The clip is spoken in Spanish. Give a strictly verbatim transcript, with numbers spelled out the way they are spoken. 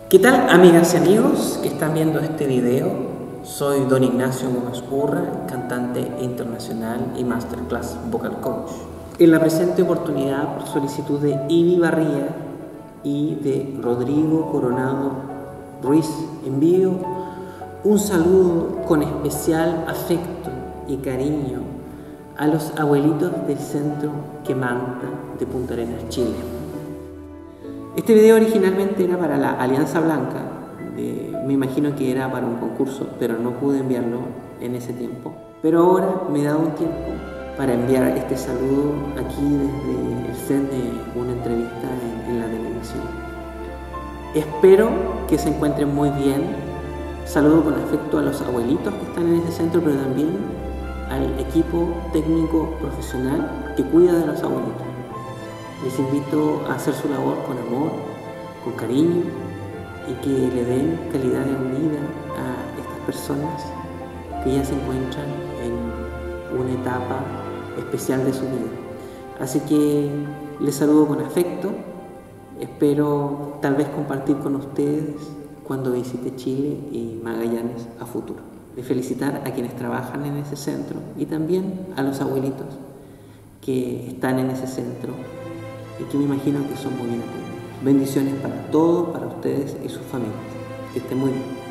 ¿Qué tal, amigas y amigos que están viendo este video? Soy Don Ignacio Gómez Urra, cantante internacional y Masterclass Vocal Coach. En la presente oportunidad, por solicitud de Ivy Barría y de Rodrigo Coronado Ruiz, envío un saludo con especial afecto y cariño a los abuelitos del Centro Quemanta de Punta Arenas, Chile. Este video originalmente era para la Alianza Blanca, eh, me imagino que era para un concurso, pero no pude enviarlo en ese tiempo. Pero ahora me he dado un tiempo para enviar este saludo aquí desde el set de una entrevista en, en la televisión. Espero que se encuentren muy bien. Saludo con afecto a los abuelitos que están en ese centro, pero también al equipo técnico profesional que cuida de los abuelitos. Les invito a hacer su labor con amor, con cariño y que le den calidad de vida a estas personas que ya se encuentran en una etapa especial de su vida. Así que les saludo con afecto, espero tal vez compartir con ustedes cuando visite Chile y Magallanes a futuro. De felicitar a quienes trabajan en ese centro y también a los abuelitos que están en ese centro y que me imagino que son muy bien atendidos. Bendiciones para todos, para ustedes y sus familias. Que estén muy bien.